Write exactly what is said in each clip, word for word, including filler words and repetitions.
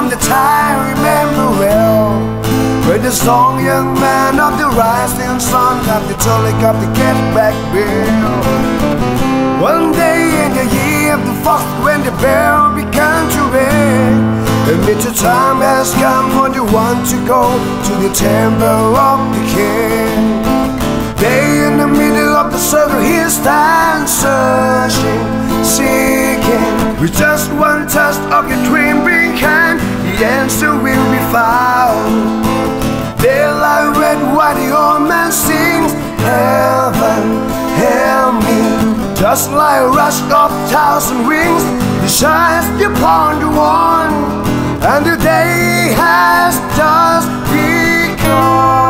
from the time I remember well, when the strong young man of the rising sun got the totally got the get back bill. One day in the year of the fourth, when the bell began to ring, and the time has come for the one to go to the temple of the king. There in the middle of the circle he stands searching, seeking, with just one touch of your dream being kind, the answer will be found. There lie red while the old man sings, heaven, help me. Just like a rush of thousand wings, it shines upon the one, and the day has just begun.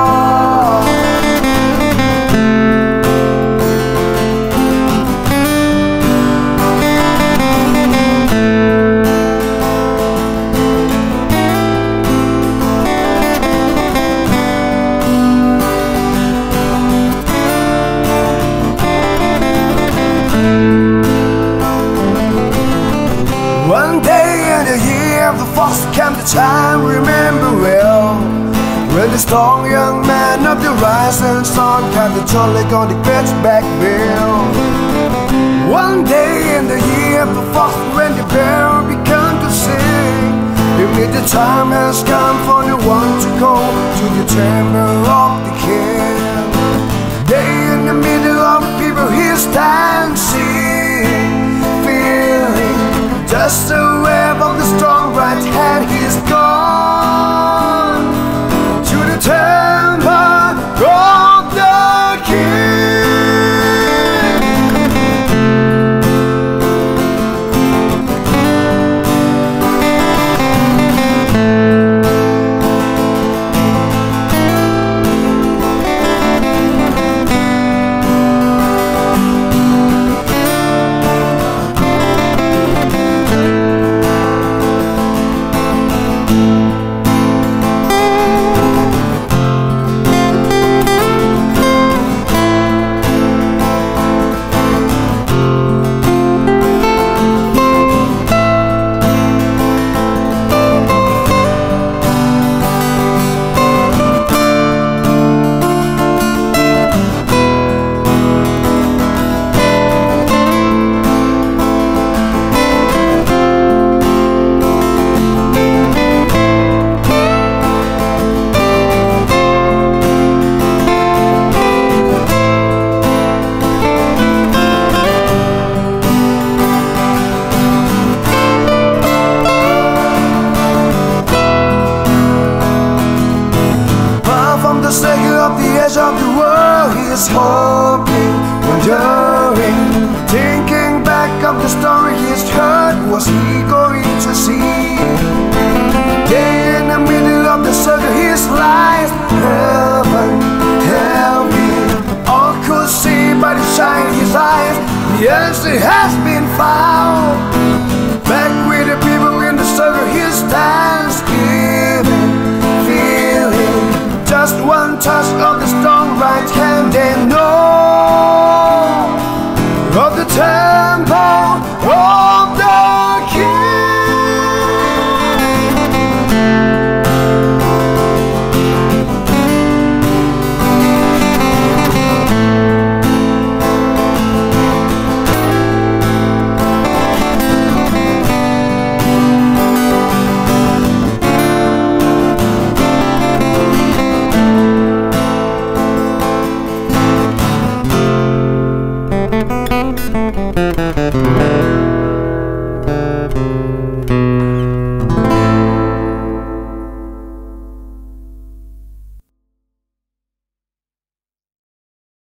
One day in the year of the fox came the time remember well, when the strong young man of the rising sun got the totally gonna get back bill. One day in the year of the fox, when the bell began to sing, it means the time has come for the one to go to the temple of the king. There in the middle of people he stands seeing, feeling, just a wave of the strong right hand, he's gone to the temple of the king. The second of the edge of the world, he is hoping, wondering, thinking back of the story he's heard. Was he going to see? There in the middle of the circle he lies, heaven, help me. All could see by the shine in his eyes, the answer has been found. Back with the people in the circle he stands, giving, feeling, just one touch of the strong right hand, and know of the temple of the king. Thank you.